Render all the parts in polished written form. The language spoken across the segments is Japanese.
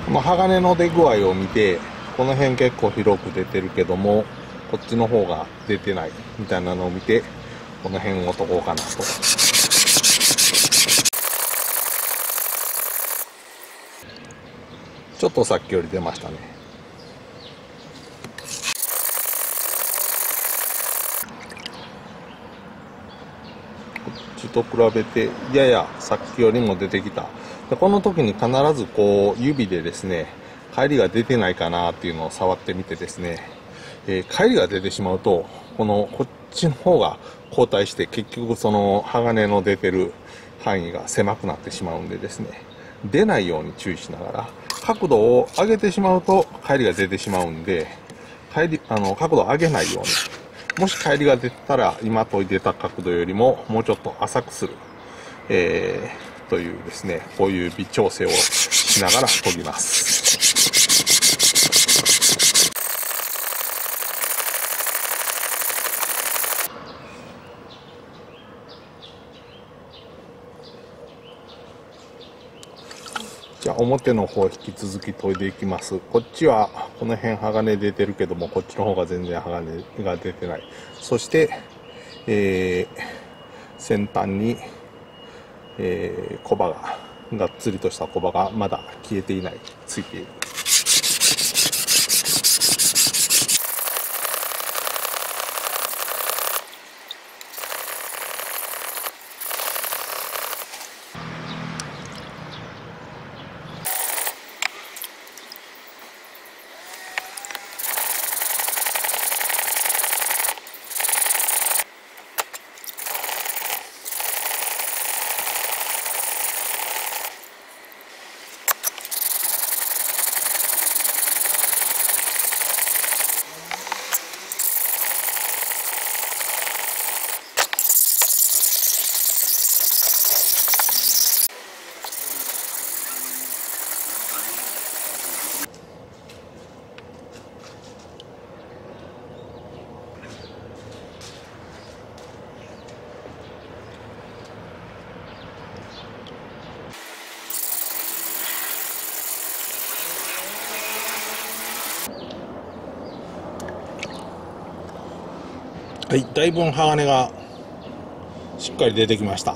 鋼の出具合を見て、この辺結構広く出てるけども、こっちの方が出てないみたいなのを見て、この辺を解こうかなと。ちょっとさっきより出ましたね。こっちと比べてややさっきよりも出てきた。でこの時に必ずこう指でですね、帰りが出てないかなっていうのを触ってみてですね、帰りが出てしまうとこっちの方が後退して、結局その鋼の出てる範囲が狭くなってしまうんでですね、出ないように注意しながら、角度を上げてしまうと帰りが出てしまうんで、角度を上げないように、もし帰りが出たら今研いでた角度よりももうちょっと浅くする、というですね、こういう微調整をしながら研ぎます。じゃあ表の方引き続き研いでいきます。こっちはこの辺鋼出てるけども、こっちの方が全然鋼が出てない。そして、先端に、コバがっつりとしたコバがまだ消えていない、ついている。はい、だいぶ鋼がしっかり出てきました。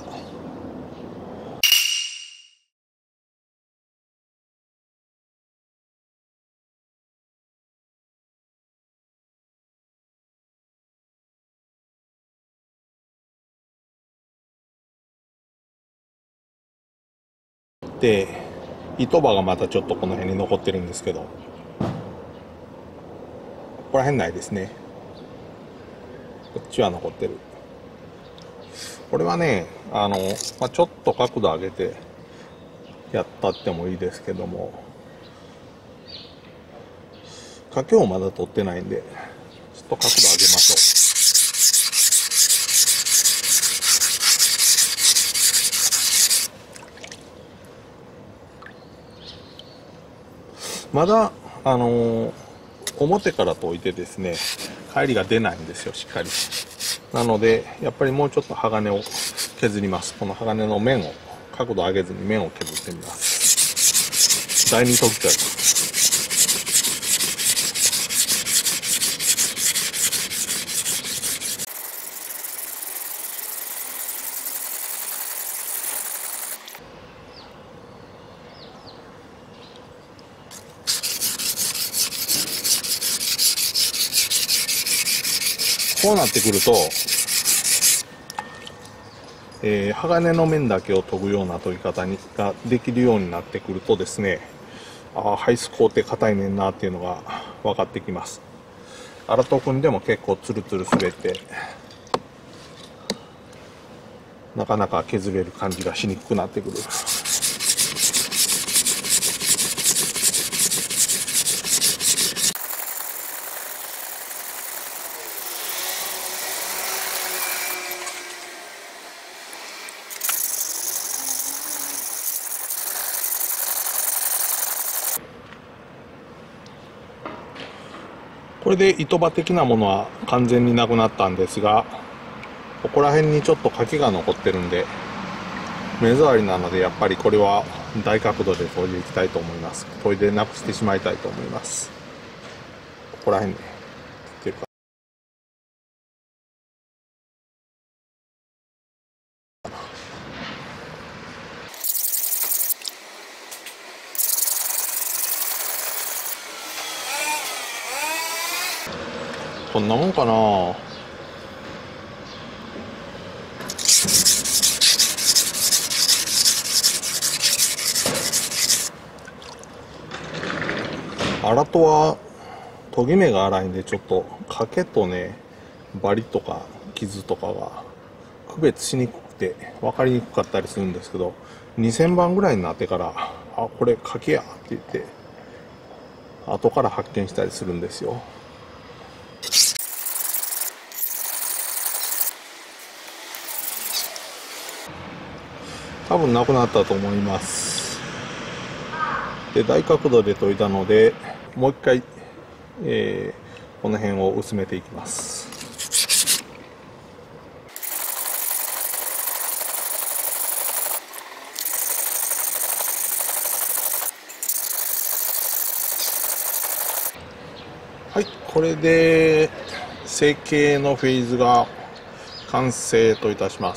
で、糸刃がまたちょっとこの辺に残ってるんですけど、ここら辺ないですね。こっちは残ってる。これはね、ちょっと角度上げてやったってもいいですけども、掛けをまだ取ってないんで、ちょっと角度上げましょう。まだ、表から研いでですね、帰りが出ないんですよ、しっかり。なので、やっぱりもうちょっと鋼を削ります。この鋼の面を、角度上げずに面を削ってみます。第二研ぎとやつ。こうなってくると、鋼の面だけを研ぐような研ぎ方ができるようになってくるとですね、ハイス工程硬いねんなっていうのが分かってきます。荒戸君でも結構ツルツル滑って、なかなか削れる感じがしにくくなってくる。これで糸刃的なものは完全になくなったんですが、ここら辺にちょっと欠けが残ってるんで、目障りなのでやっぱりこれは大角度で研いでいきたいと思います。研いでなくしてしまいたいと思います。ここら辺ね、切ってるか。こんなもんかな。荒砥は研ぎ目が粗いんで、ちょっと欠けとね、バリとか傷とかが区別しにくくて分かりにくかったりするんですけど、2000番ぐらいになってから、あ、これ欠けやって言って後から発見したりするんですよ。多分なくなったと思います。で、大角度で研いだので、もう一回、この辺を薄めていきます。はい、これで成形のフェーズが完成といたします。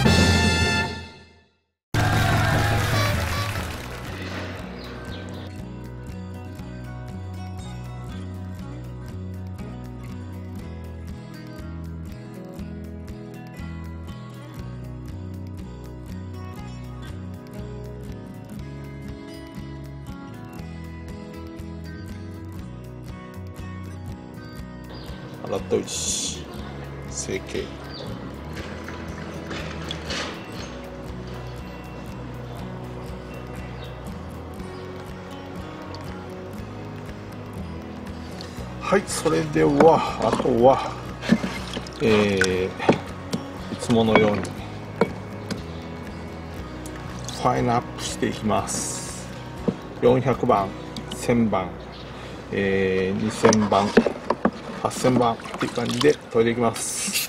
洗っといし成形。はい、それではあとは、いつものようにファインアップしていきます。400番、1000番、2000番、8000番っていう感じで研いでいきます。